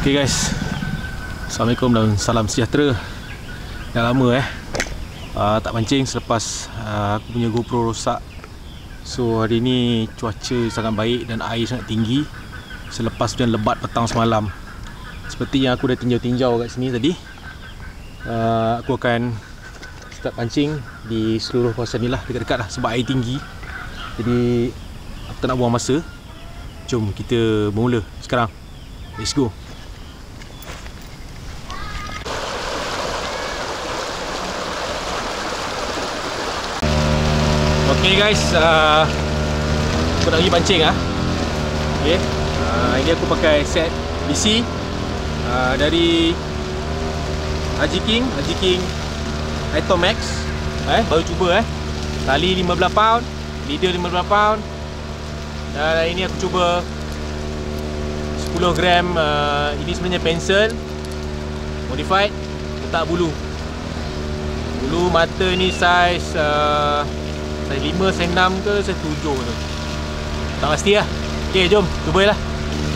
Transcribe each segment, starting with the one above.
Okay guys, Assalamualaikum dan salam sejahtera. Dah lama tak pancing selepas aku punya GoPro rosak. So hari ni cuaca sangat baik dan air sangat tinggi selepas hujan lebat petang semalam. Seperti yang aku dah tinjau-tinjau kat sini tadi, aku akan start pancing di seluruh kawasan ni lah, dekat-dekat lah, sebab air tinggi. Jadi aku tak nak buang masa. Jom kita bermula sekarang. Let's go. Okay guys, aku nak pergi pancing okay. Ini aku pakai set BC dari AJIKING Atomax. Baru cuba tali 15 pound, leader 15 pound. Dan ini aku cuba 10 gram. Ini sebenarnya pensel modified, letak bulu. Bulu mata ni saiz saiz 5, saiz 6 ke saiz 7 tu, tak pasti lah. Ok, jom cuba lah.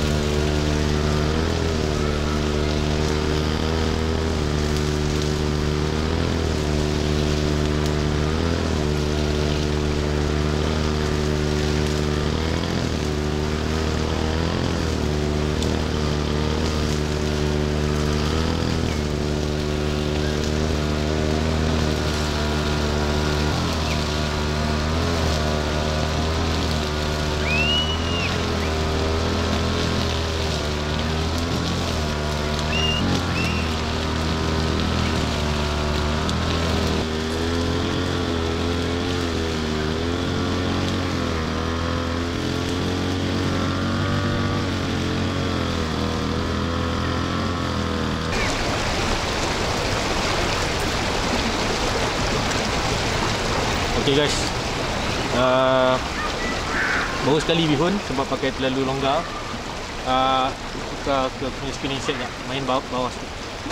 Okay guys, baru sekali bihun sebab pakai terlalu longgar. Tukar ke punya spinning set, main bawah sikit.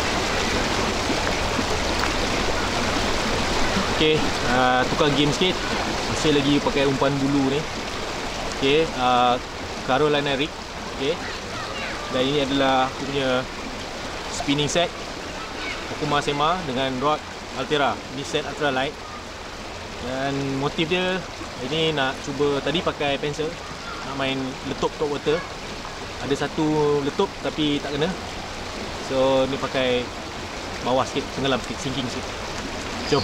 Okay, tukar game sikit. Masih lagi pakai umpan bulu ni. Okay, Carolina rig. Okay, dan ini adalah aku punya spinning set Okuma Sema dengan rod Altera. Ini set ultralight. Dan motif dia ini nak cuba, tadi pakai pensel, nak main letup top water. Ada satu letup tapi tak kena. So ni pakai bawah sikit, tenggelam sikit, sinking sikit. Jom.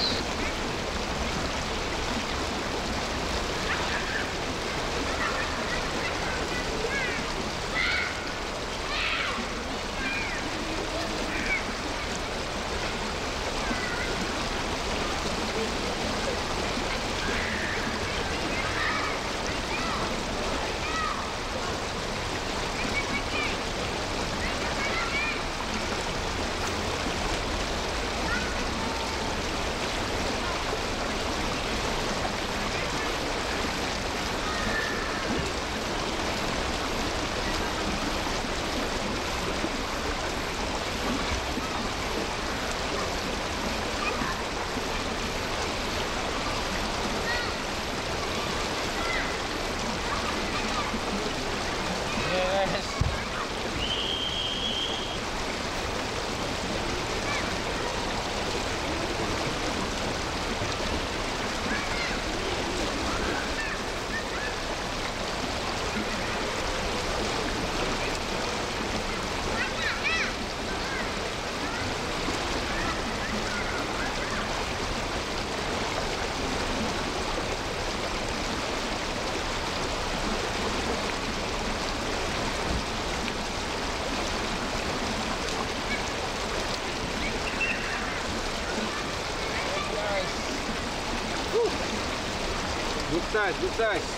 Good size.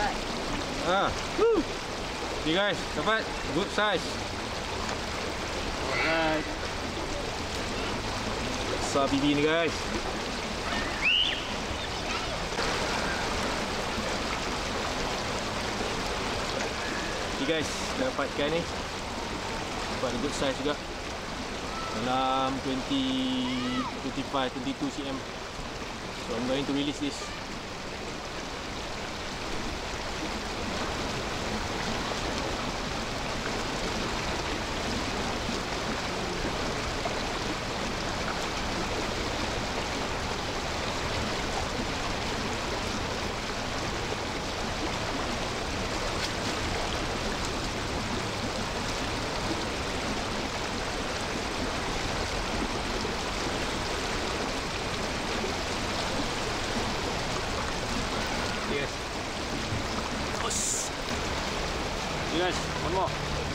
Okay guys, dapat good size. Alright. Besar bibi ni guys. Okay guys, dah dapatkan ni. Dapat good size juga. Dalam 22 cm. So I'm going to release this. guys, one more.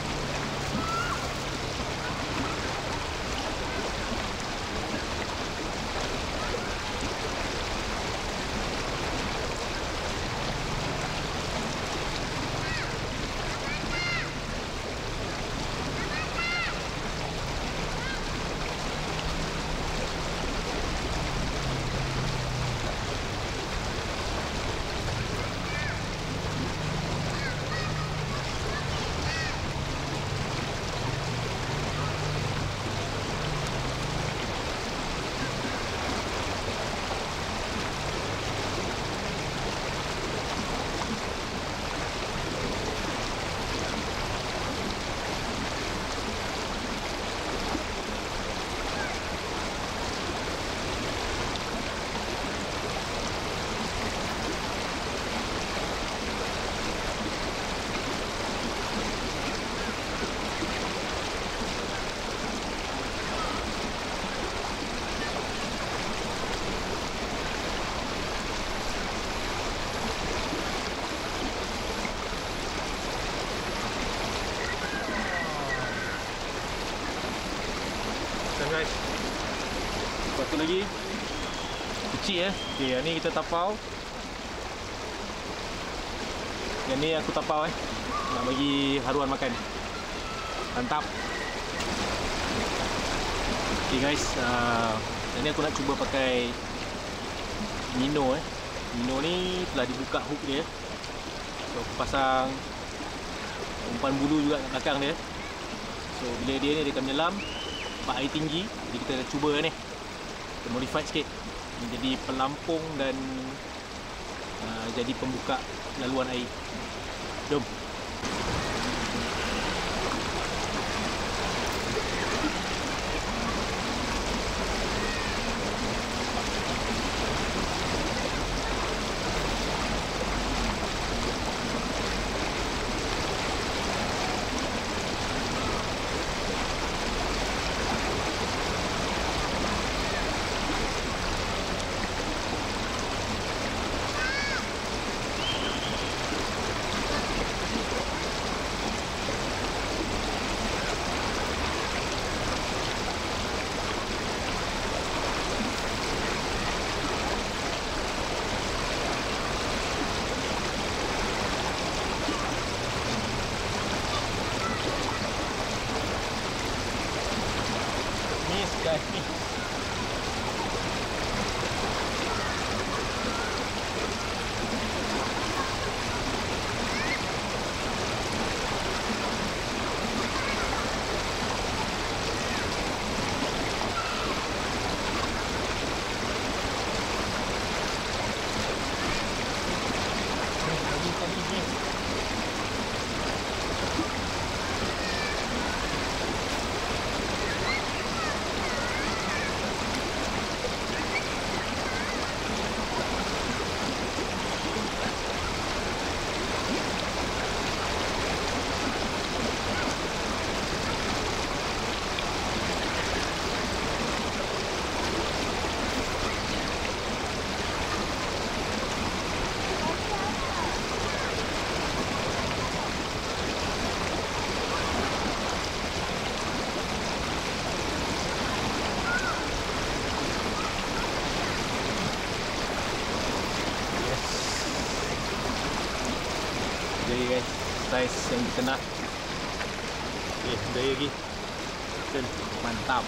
Guys, satu lagi kecil okay, yang ni kita tapau. Yang ni aku tapau nak bagi haruan makan. Mantap. Okay guys, yang ni aku nak cuba pakai Mino Mino ni telah dibuka hook dia. So aku pasang umpan bulu juga kat belakang dia. So bila dia ni dia akan menyelam tempat air tinggi. Jadi kita dah cuba ni, kita modify sikit ni jadi pelampung dan jadi pembuka laluan air. Jom. Guys, ni jadi guys, size yang kita nak. Okay, daya lagi. Mantap.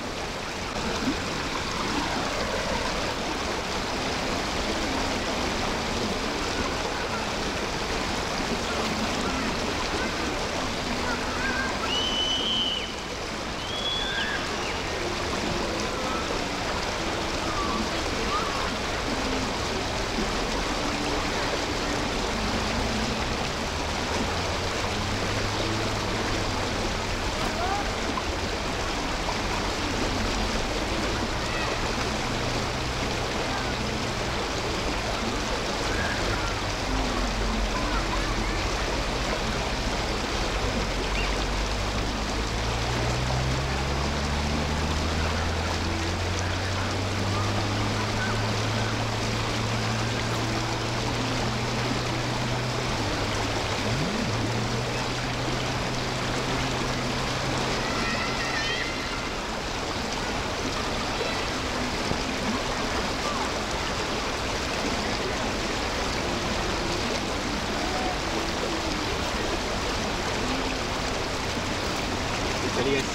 tadi guys.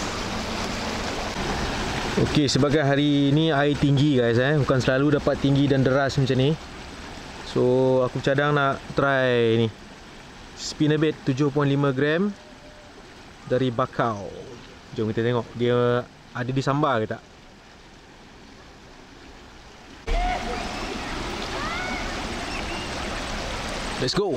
Okey, sebagai hari ni air tinggi guys, bukan selalu dapat tinggi dan deras macam ni. So aku cadang nak try ni spinnerbait 7.5 gram dari BAKAU. Jom kita tengok dia ada di sambar ke tak. Let's go.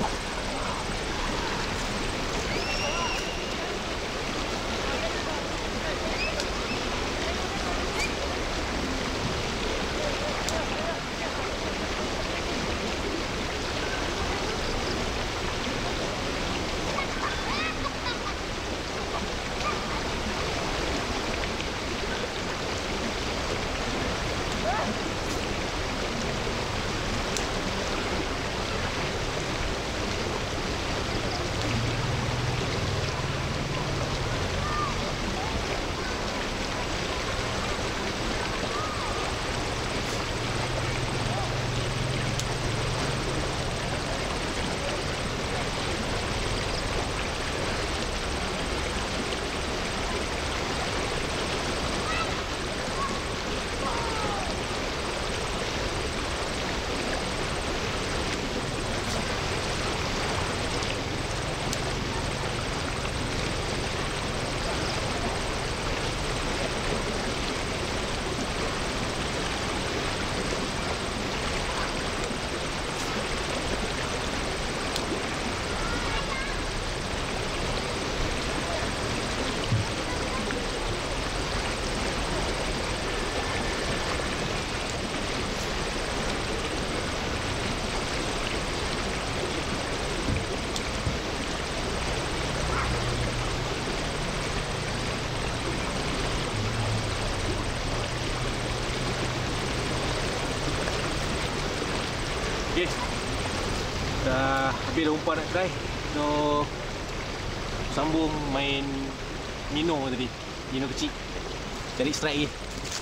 Okay, dah habis dah umpan nak try. So sambung main Mino tadi, Mino kecil. Cari strike lagi.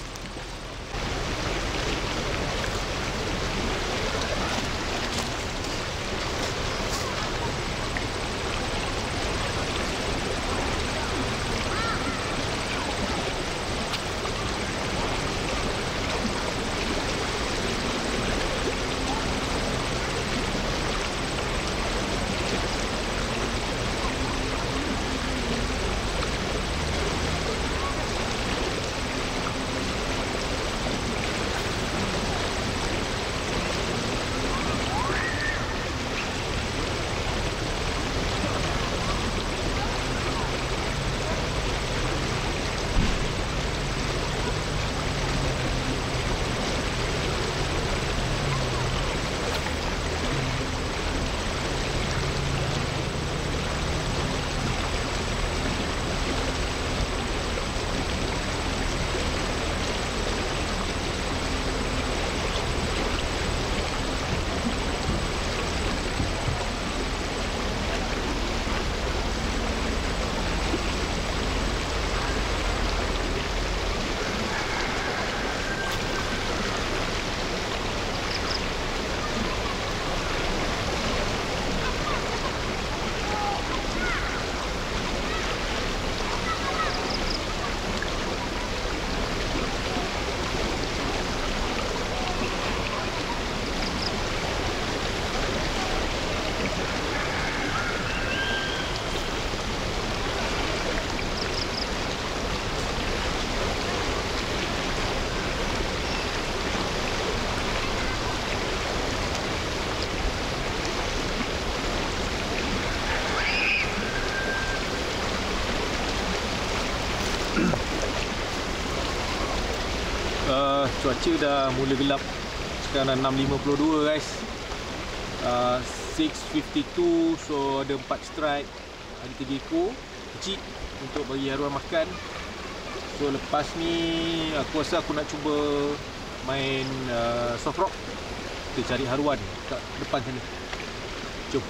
Cuaca dah mula gelap. Sekarang dah 6.52 guys. 6.52. So ada 4 strike, ada 3 ekor kecil untuk bagi haruan makan. So lepas ni aku rasa aku nak cuba main soft rock. Kita cari haruan kat depan sana. Jom.